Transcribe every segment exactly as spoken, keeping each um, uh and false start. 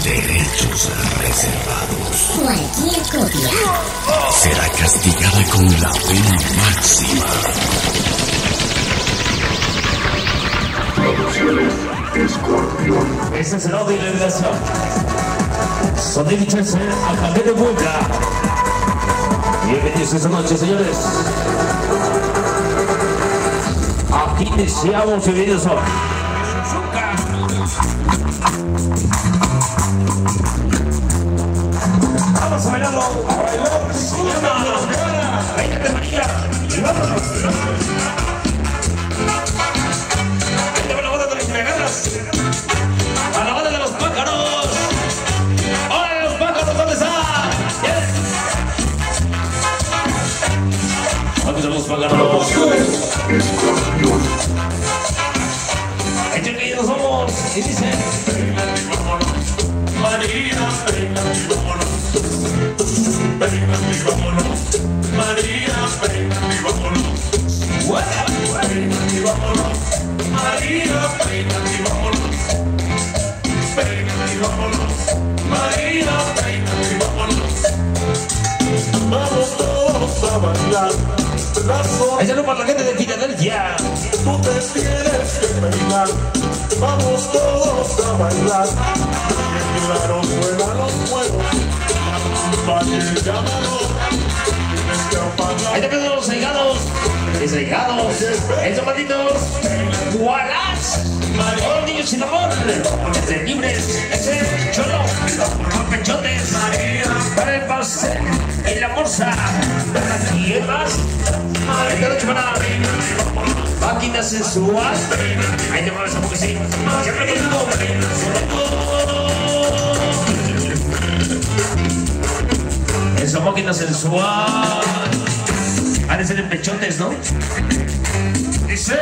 Derechos reservados. Cualquier copia será castigada con la pena máxima. Producciones Escorpión. Ese será de delegación. Son de Chelsea, alcalde de Puebla. Bienvenidos esta noche, señores. Aquí iniciamos el video sobre vamos a bailarlo. A bailar. Se llama Reina de María. Y vámonos. Vente con la banda de las fregadas. A la banda de los pájaros. ¡Hola, los pájaros! ¿Dónde están? ¿Dónde están los pájaros? Escorpión. Echen que nos somos. Y dicen: María, venga y vámonos. Venga y vámonos. María, venga y vámonos. Venga y vámonos. María, venga y vámonos. Venga y vámonos. María, venga y vámonos. Vamos todos a bailar. Ese es para la gente de Filadelfia. Tú te tienes que peinar. Vamos todos a bailar. Y claro, suena los juegos. Valle llamador. Tienes que apagar. Ahí te quedan los cegados. Descegados. Esos malditos. ¡Gualas! Todos los niños sin amor. Desde libres. Ese cholo. Los pechotes. Para el paseo. En la morsa. ¿Y qué más? Esta noche para máquina sensual. Ahí te mueves a porque sí. Siempre contigo. Esa máquina sensual. Ha de ser en pechotes, ¿no? Dice.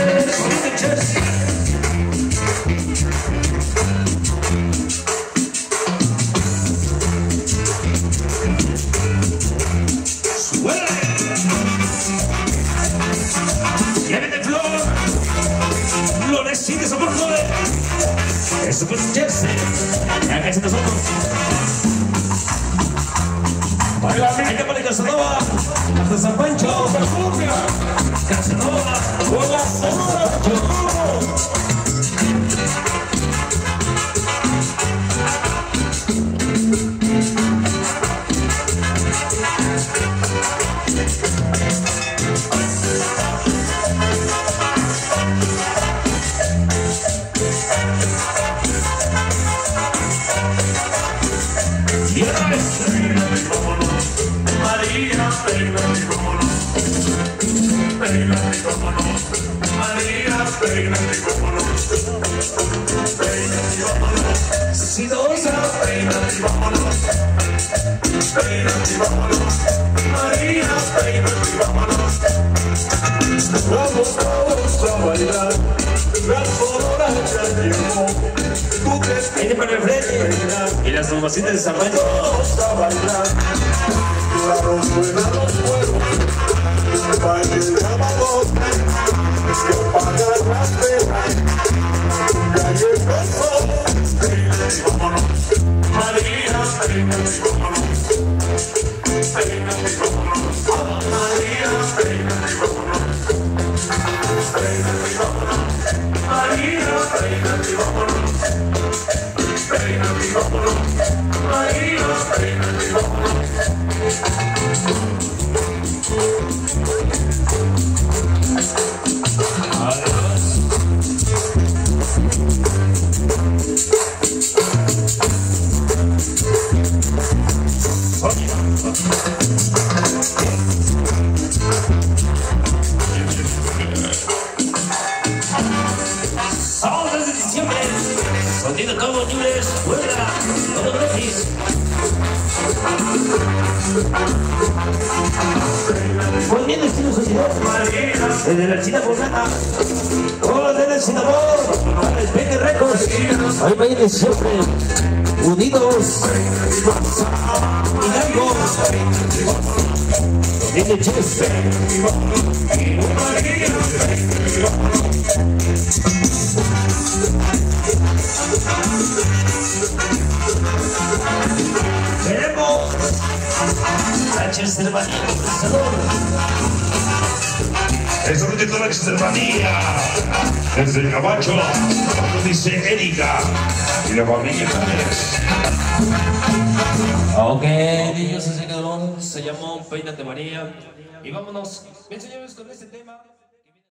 ¡Llévete flor! ¡Florecitas por flores! ¡Eso pues Jersey! ¡Acá está nosotros! ¡Baila! ¡Ahí te pone Casanova! ¡Hasta San Pancho! ¡Casanova! ¡Hola! María, peina y vámonos. Peina y vámonos. María, peina y vámonos. Peina y vámonos. Sidosa, peina y vámonos. Peina y vámonos. María, peina y vámonos. Vamos todos a bailar. La sonora ya llegó. Tú te Ahí te pone el frente. Y las tomacitas de San Pancho. Vamos a bailar. Claro, suena los juegos. Baile llamador. Tienes que apagar las velas. Ya llegó el sol. Peina y vámonos. María, peina y vámonos. Peina y vámonos. María, peina y vámonos. Peina y vámonos. María, peina y vámonos. Peina y vámonos. María, peina y vámonos. Adiós. Sábado tres de diciembre, Sonido Cabo Libres, Puebla, todo gratis. Muy bien, estilo sociedad. Desde la China Poblana. Todos desde el Sinamor. Para el Peque Records. Ahí bailen siempre. Unidos. Hidalgo. Viene Chester. Sánchez Hermanía, procesador. Esta noche toda la Hermanía. Desde el Cabacho, nos dice Erika y la familia James. Ok, niños, ese cabrón se llamó Peínate María. Y vámonos, bien señores, con este tema.